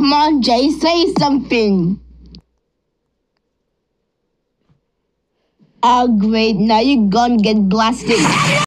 Come on, Jay, say something. Oh, great. Now you're gonna get blasted.